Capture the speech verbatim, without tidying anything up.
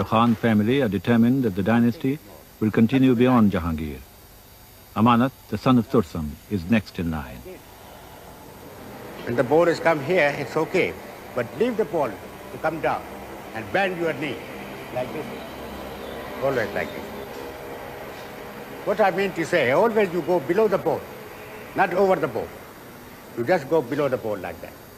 The Khan family are determined that the dynasty will continue beyond Jahangir. Amanat, the son of Torsam, is next in line. When the ball has come here, it's okay. But leave the ball to come down and bend your knee like this. Always like this. What I mean to say, always you go below the ball, not over the ball. You just go below the ball like that.